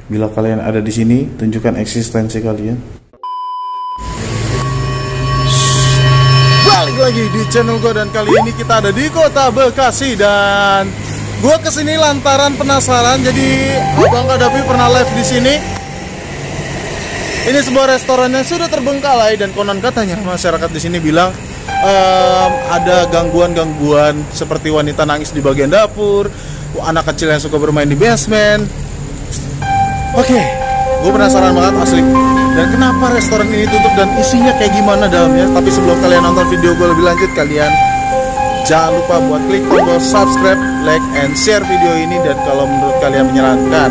Bila kalian ada di sini, tunjukkan eksistensi kalian. Balik lagi di channel gue, dan kali ini kita ada di kota Bekasi, dan gue kesini lantaran penasaran. Jadi Abang Kadafi pernah live di sini. Ini sebuah restoran yang sudah terbengkalai, dan konon katanya masyarakat di sini bilang ada gangguan-gangguan seperti wanita nangis di bagian dapur, anak kecil yang suka bermain di basement. Oke, gue penasaran banget asli. Dan kenapa restoran ini tutup dan isinya kayak gimana dalamnya? Tapi sebelum kalian nonton video gue lebih lanjut, kalian jangan lupa buat klik tombol subscribe, like, and share video ini. Dan kalau menurut kalian menyenangkan,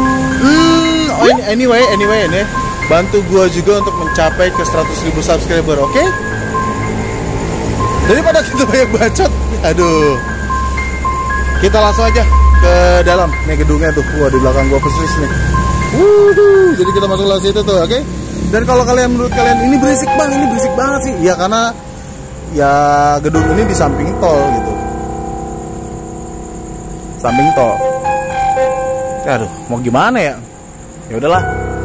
anyway ini bantu gue juga untuk mencapai ke 100.000 subscriber, oke? Daripada kita banyak bacot, aduh, kita langsung aja ke dalam. Nih gedungnya tuh, wah di belakang gue persis nih. Jadi kita masuk ke situ tuh, oke? Dan kalau menurut kalian ini berisik bang, ini berisik banget sih, ya karena ya gedung ini di samping tol gitu, samping tol. Aduh, mau gimana ya? Ya udahlah,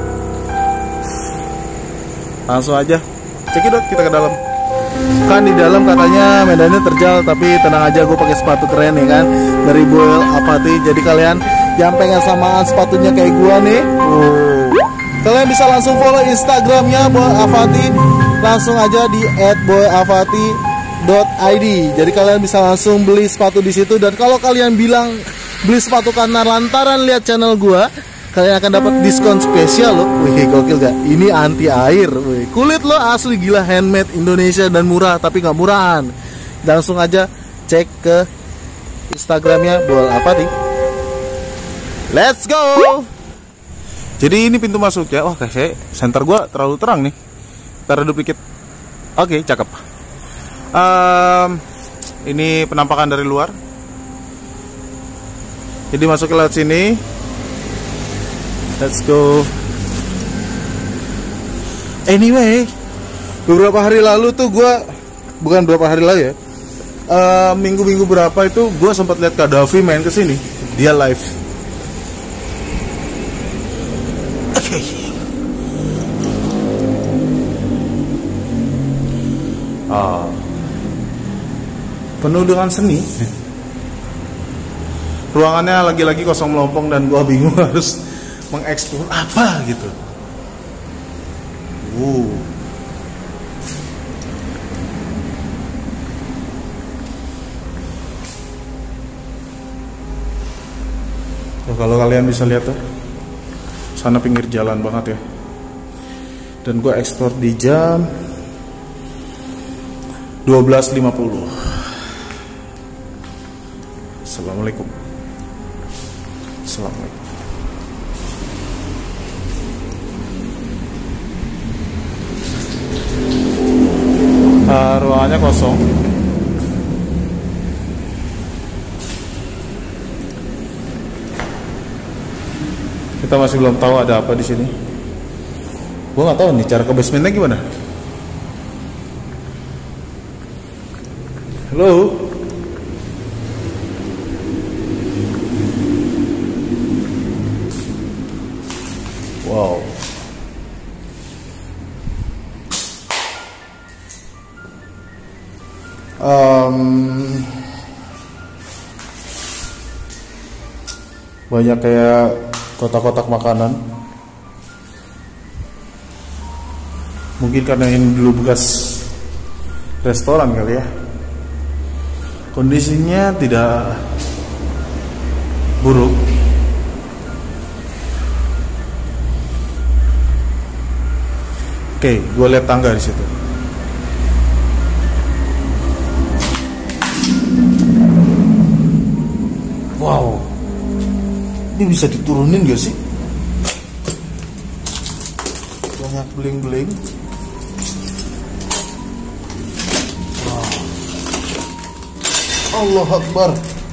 langsung aja cekidot kita ke dalam. Kan di dalam katanya medannya terjal, tapi tenang aja, gue pakai sepatu keren ya kan, dari Boyle Avati. Jadi kalian yang pengen samaan sepatunya kayak gue nih, kalian bisa langsung follow Instagramnya Boyle Avati, langsung aja di @boyleavati.id. Jadi kalian bisa langsung beli sepatu di situ. Dan kalau kalian bilang beli sepatu karena lantaran lihat channel gue, kalian akan dapat diskon spesial loh. Wih, gokil gak? Ini anti air. Wih, kulit lo asli gila, handmade Indonesia dan murah, tapi nggak murahan. Langsung aja cek ke Instagramnya Boyle Avati. Let's go. Jadi ini pintu masuk ya. Wah, kayak center gua terlalu terang nih. Ntar redup dikit. Oke, cakep. Ini penampakan dari luar. Jadi masuk ke lewat sini. Let's go. Anyway, beberapa hari lalu tuh gue, bukan beberapa hari lalu ya, minggu-minggu berapa itu gue sempat lihat Kadafi main kesini. Dia live. Okay. Penuh dengan seni. Ruangannya lagi-lagi kosong melompong, dan gue bingung harus mengeksplor apa gitu. Kalau kalian bisa lihat tuh, sana pinggir jalan banget ya. Dan gue eksplor di jam 12.50. Assalamualaikum. Assalamualaikum. Ruangannya kosong. Kita masih belum tahu ada apa di sini. Gue nggak tahu nih cara ke basementnya gimana. Halo. Wow. Banyak kayak kotak-kotak makanan. Mungkin karena ini dulu bekas restoran kali ya. Kondisinya tidak buruk. Oke, gue lihat tangga di situ. Wow, ini bisa diturunin gak sih? Banyak bling-bling. Wow. Allah Akbar.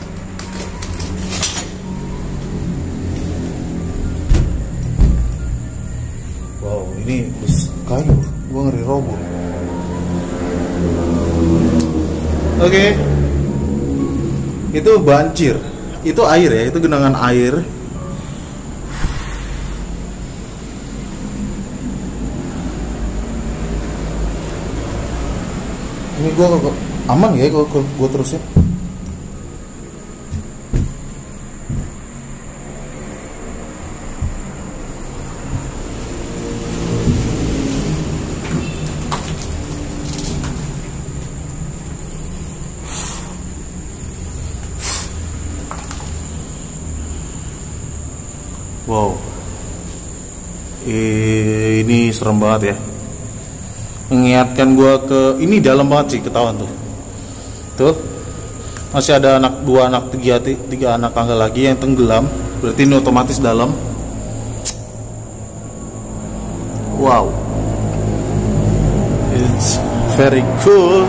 Wow, ini kayu, gue ngeri roboh. Oke. Itu banjir. Itu air ya, itu genangan air. Ini gue aman ya kalau gue terusin. Wow, ini serem banget ya. Mengingatkan gue ke ini dalam banget sih, ketahuan tuh masih ada dua anak tiga anak tangga lagi yang tenggelam, berarti ini otomatis dalam. Wow, it's very cool.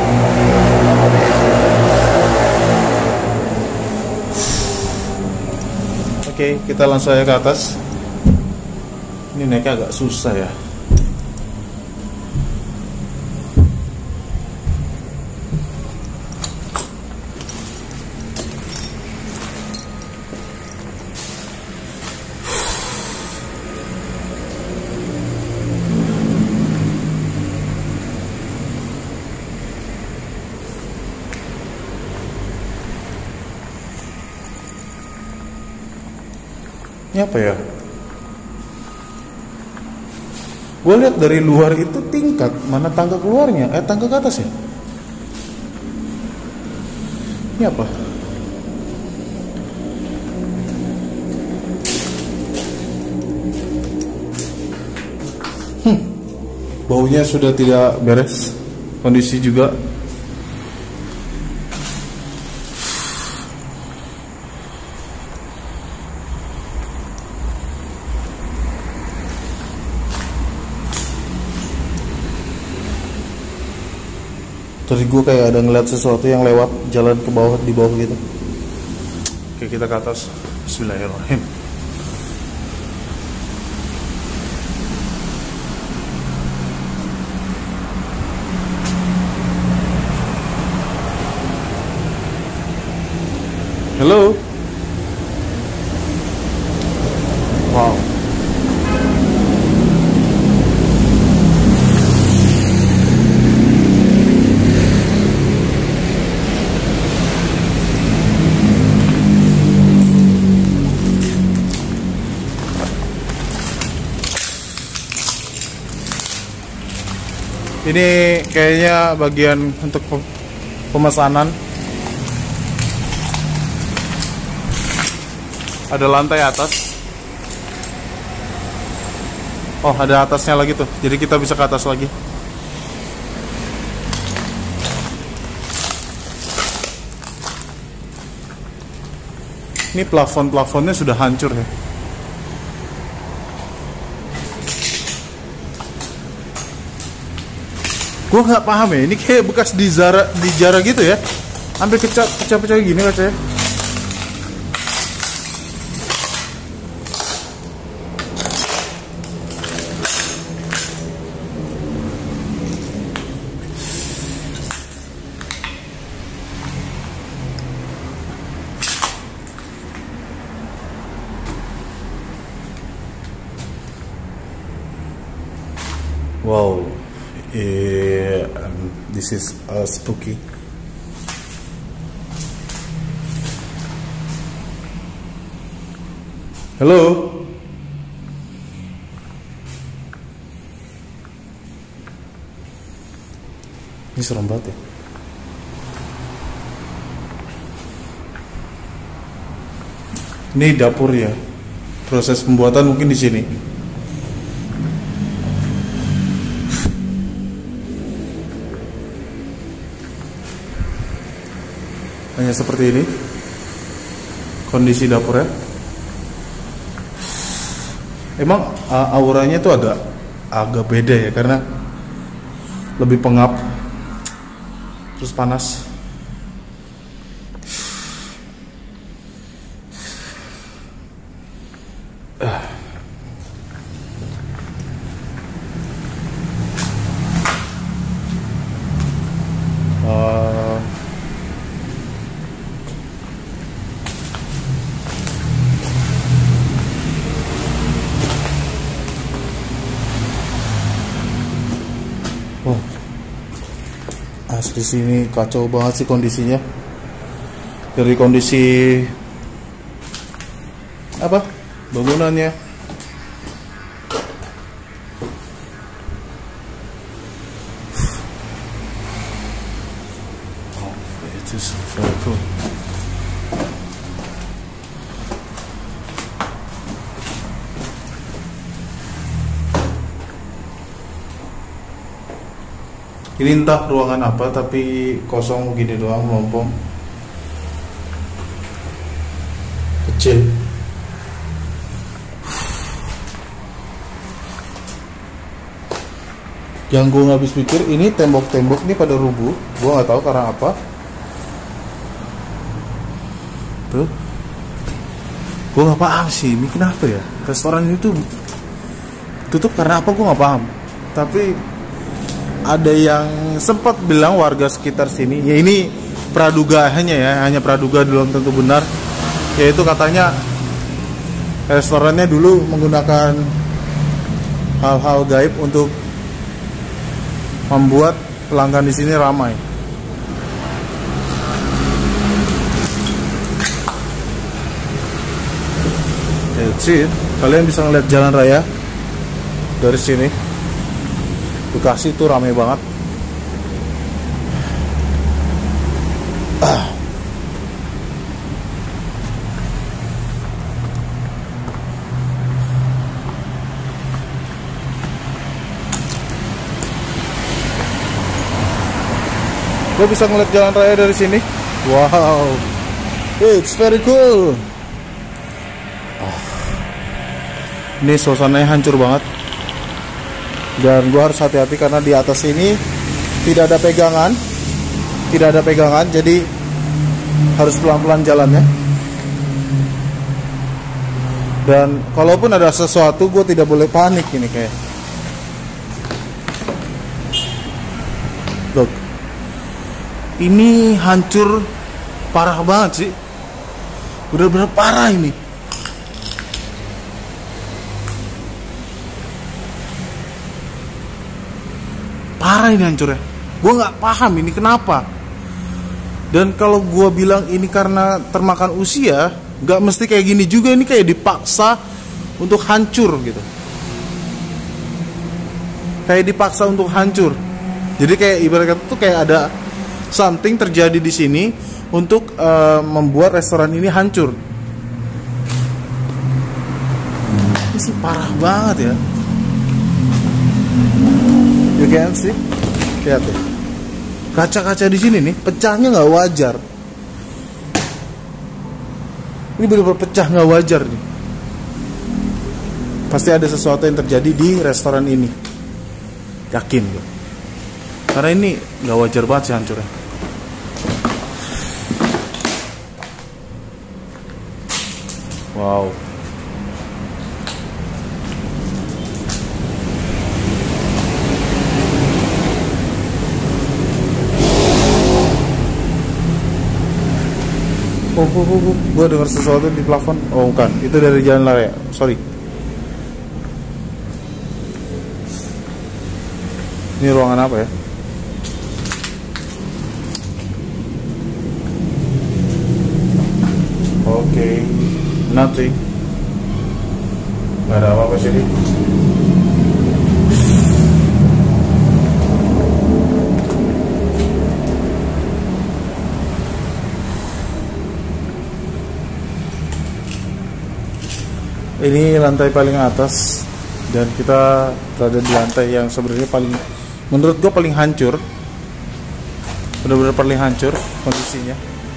Oke, kita langsung aja ke atas. Ini naiknya agak susah ya. Ini apa ya? Gue lihat dari luar itu tingkat, mana tangga keluarnya? Tangga ke atas ya? Ini apa? Baunya sudah tidak beres. Kondisi juga. Tadi gue kayak ada ngeliat sesuatu yang lewat jalan ke bawah, di bawah gitu. Oke, kita ke atas. Bismillahirrahmanirrahim. Halo. Wow. Ini kayaknya bagian untuk pemesanan. Ada lantai atas. Oh, ada atasnya lagi tuh. Jadi kita bisa ke atas lagi. Ini plafon-plafonnya sudah hancur ya. Gue nggak paham ya, ini kayak bekas dijara gitu ya, sampai pecah-pecah gini kacanya. Wow. This is spooky. Halo. Ini serem banget ya. Ini dapur ya. Proses pembuatan mungkin di sini. Hanya seperti ini kondisi dapurnya. Emang auranya tuh agak beda ya, karena lebih pengap terus panas. Asli sini kacau banget sih kondisinya. Dari kondisi apa? Bangunannya. Oh, it is very cool. Ini entah ruangan apa, tapi kosong gini doang, melompong, kecil. Yang gue nggak habis pikir, ini tembok-tembok ini pada rubuh. Gue nggak tahu karena apa. Tuh, gue nggak paham sih, ini kenapa ya? Restoran ini tuh tutup karena apa? Gue nggak paham. Tapi ada yang sempat bilang warga sekitar sini, ya ini pradugaannya ya, hanya praduga, belum tentu benar, yaitu katanya restorannya dulu menggunakan hal-hal gaib untuk membuat pelanggan di sini ramai. That's it. Kalian bisa ngeliat jalan raya dari sini. Bekasi itu ramai banget. Gue bisa ngeliat jalan raya dari sini. Wow, it's very cool. Ini suasananya hancur banget. Dan gue harus hati-hati karena di atas ini tidak ada pegangan, jadi harus pelan-pelan jalannya. Dan kalaupun ada sesuatu, gue tidak boleh panik ini kayak. Look, ini hancur parah banget sih, bener-bener parah ini. Parah ini hancurnya. Gue nggak paham ini kenapa. Dan kalau gue bilang ini karena termakan usia, nggak mesti kayak gini juga. Ini kayak dipaksa untuk hancur gitu. Kayak dipaksa untuk hancur. Jadi kayak ibaratnya tuh kayak ada something terjadi di sini untuk membuat restoran ini hancur. Ini sih parah banget ya. You can see, lihat deh, kaca-kaca di sini nih pecahnya nggak wajar. Ini benar-benar pecah nggak wajar nih. Pasti ada sesuatu yang terjadi di restoran ini, yakin gue. Karena ini nggak wajar banget sih hancurnya. Wow. Gue dengar sesuatu di plafon. Oh bukan, itu dari jalan raya. Sorry. Ini ruangan apa ya? Oke, nothing. Gak ada apa-apa sini. Ini lantai paling atas dan kita berada di lantai yang sebenarnya paling, menurut gue paling hancur, benar-benar paling hancur kondisinya.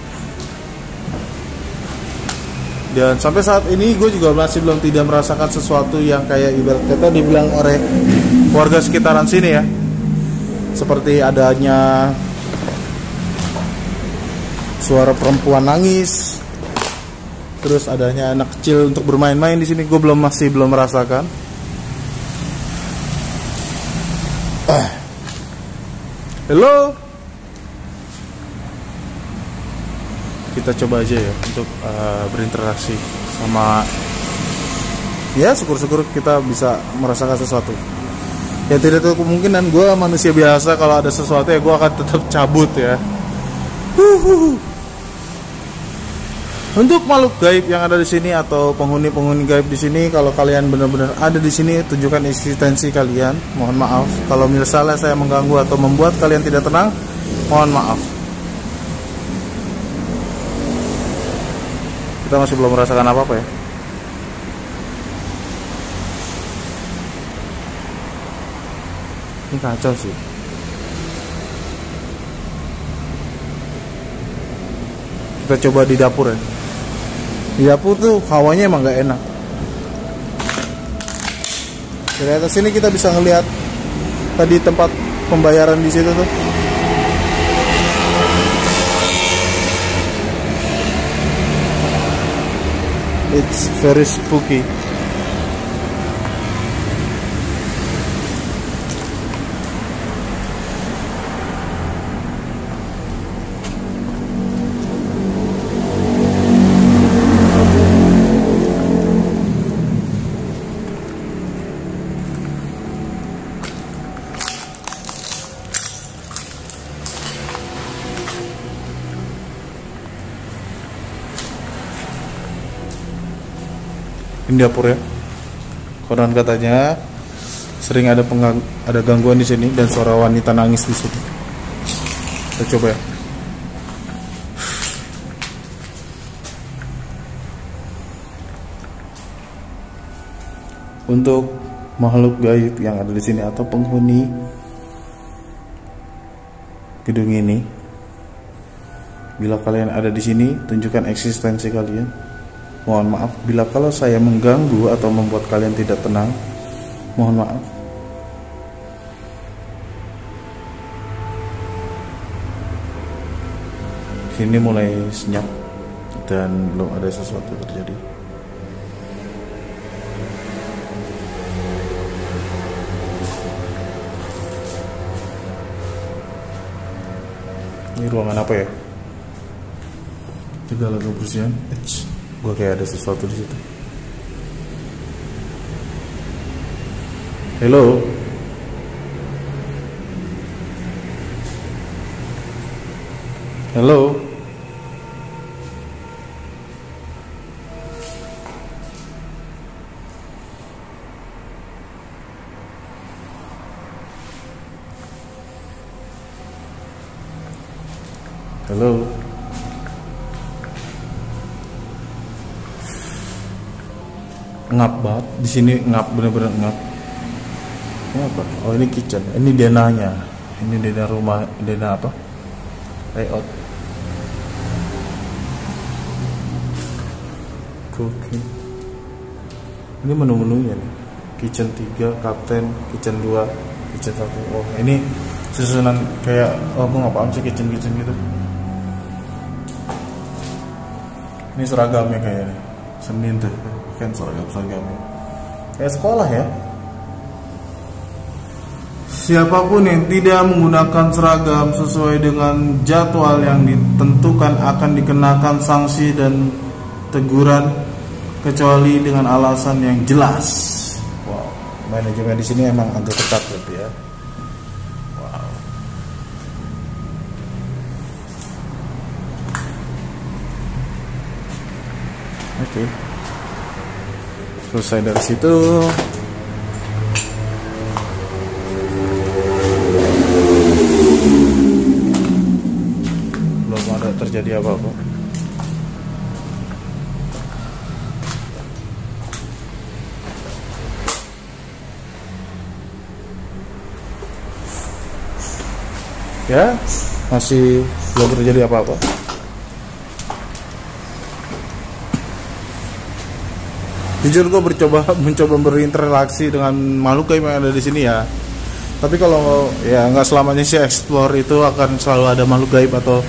Dan sampai saat ini gue juga masih belum tidak merasakan sesuatu yang kayak ibarat kata dibilang oleh warga sekitaran sini ya, seperti adanya suara perempuan nangis. Terus adanya anak kecil untuk bermain-main di sini, gue masih belum merasakan. Hello. Kita coba aja ya untuk berinteraksi sama. Ya syukur-syukur kita bisa merasakan sesuatu. Ya tidak tertutup kemungkinan gue manusia biasa, kalau ada sesuatu ya gue akan tetap cabut ya. Untuk makhluk gaib yang ada di sini atau penghuni-penghuni gaib di sini, kalau kalian benar-benar ada di sini, tunjukkan eksistensi kalian. Mohon maaf kalau misalnya saya mengganggu atau membuat kalian tidak tenang. Mohon maaf. Kita masih belum merasakan apa-apa ya. Ini kacau sih. Kita coba di dapur ya. Di dapur tuh hawanya emang gak enak. Dari atas sini kita bisa ngelihat tadi tempat pembayaran di situ tuh. It's very spooky. Ini dapur ya. Konon katanya sering ada gangguan di sini dan suara wanita nangis di sini. Kita coba ya. Untuk makhluk gaib yang ada di sini atau penghuni gedung ini, bila kalian ada di sini, tunjukkan eksistensi kalian. Mohon maaf bila kalau saya mengganggu atau membuat kalian tidak tenang. Mohon maaf. Sini mulai senyap dan belum ada sesuatu terjadi. Ini ruangan apa ya? Segala kebersihan. Gue kayak ada sesuatu di situ. Hello. Hello. Hello. Ngap banget di sini, ngap, bener-bener ngap. Ini apa? Oh, ini kitchen. Ini denanya. Ini dena rumah, dena apa? Layout. Cooking. Ini menu-menunya nih. Kitchen 3, kapten, kitchen 2, kitchen 1. Oh, ini susunan kayak, oh gue gak paham sih kitchen-kitchen gitu. Ini seragamnya kayaknya. Senin tuh kan seragam-seragamnya kayak sekolah ya. Siapapun yang tidak menggunakan seragam sesuai dengan jadwal yang ditentukan akan dikenakan sanksi dan teguran kecuali dengan alasan yang jelas. Wow, manajemen di sini emang agak ketat gitu ya. Wow. Oke. Selesai dari situ, belum ada terjadi apa-apa. Ya, masih belum terjadi apa-apa. Jujur gue mencoba berinteraksi dengan makhluk gaib yang ada di sini ya. Tapi kalau ya nggak selamanya sih explore itu akan selalu ada makhluk gaib atau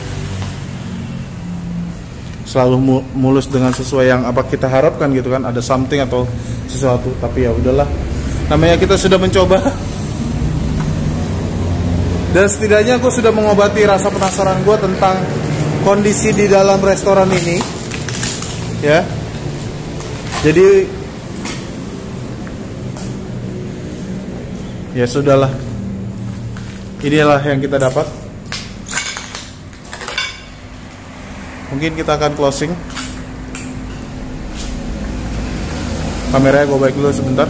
selalu mulus dengan sesuai yang apa kita harapkan gitu kan, ada something atau sesuatu. Tapi ya udahlah, namanya kita sudah mencoba. Dan setidaknya gue sudah mengobati rasa penasaran gue tentang kondisi di dalam restoran ini ya. Jadi Ya sudahlah, inilah yang kita dapat. Mungkin kita akan closing. Kameranya gue balik dulu sebentar.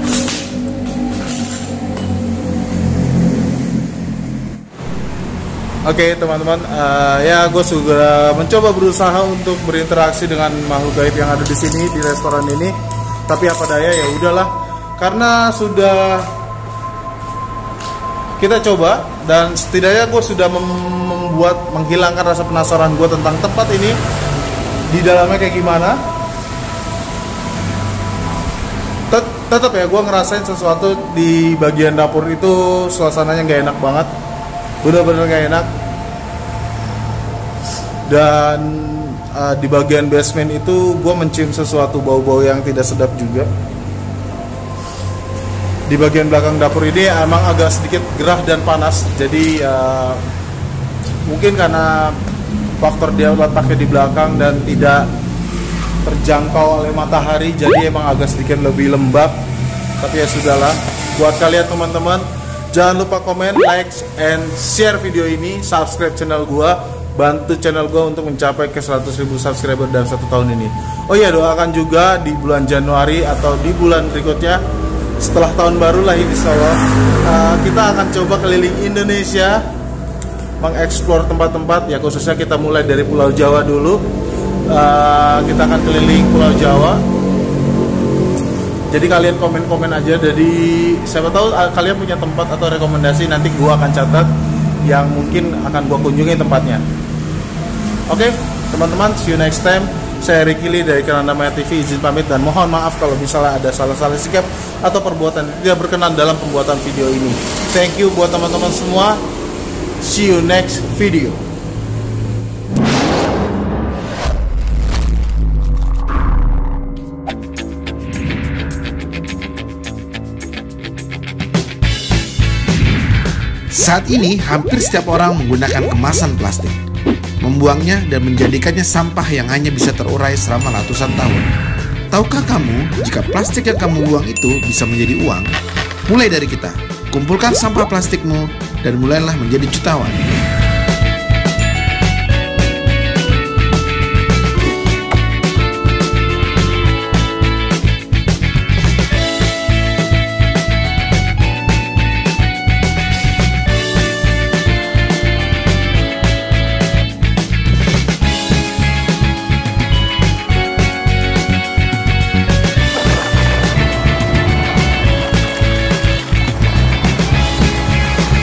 Oke teman-teman, ya gue sudah mencoba berusaha untuk berinteraksi dengan makhluk gaib yang ada di sini di restoran ini. Tapi apa daya, ya udahlah, karena sudah kita coba dan setidaknya gue sudah menghilangkan rasa penasaran gue tentang tempat ini, di dalamnya kayak gimana. Tetap ya, gue ngerasain sesuatu di bagian dapur itu suasananya nggak enak banget. Bener-bener gak enak. Dan di bagian basement itu gue mencium sesuatu bau-bau yang tidak sedap juga. Di bagian belakang dapur ini emang agak sedikit gerah dan panas. Jadi mungkin karena faktor dia letaknya di belakang dan tidak terjangkau oleh matahari, jadi emang agak sedikit lebih lembab. Tapi ya sudahlah. Buat kalian teman-teman, jangan lupa komen, like, and share video ini, subscribe channel gua, bantu channel gua untuk mencapai ke 100.000 subscriber dalam 1 tahun ini. Oh ya, doakan juga di bulan Januari atau di bulan berikutnya setelah tahun baru lah ini, insyaallah kita akan coba keliling Indonesia, mengeksplor tempat-tempat ya, khususnya kita mulai dari Pulau Jawa dulu. Kita akan keliling Pulau Jawa. Jadi kalian komen-komen aja, jadi siapa tahu kalian punya tempat atau rekomendasi, nanti gua akan catat yang mungkin akan gua kunjungi tempatnya. Oke, teman-teman, see you next time. Saya Ricky Lee dari Kerandamaya TV, izin pamit dan mohon maaf kalau misalnya ada salah-salah sikap atau perbuatan yang tidak berkenan dalam pembuatan video ini. Thank you buat teman-teman semua. See you next video. Saat ini, hampir setiap orang menggunakan kemasan plastik, membuangnya dan menjadikannya sampah yang hanya bisa terurai selama ratusan tahun. Tahukah kamu, jika plastik yang kamu buang itu bisa menjadi uang? Mulai dari kita, kumpulkan sampah plastikmu dan mulailah menjadi jutawan.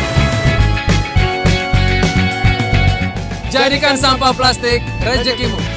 Jadikan sampah plastik rezekimu.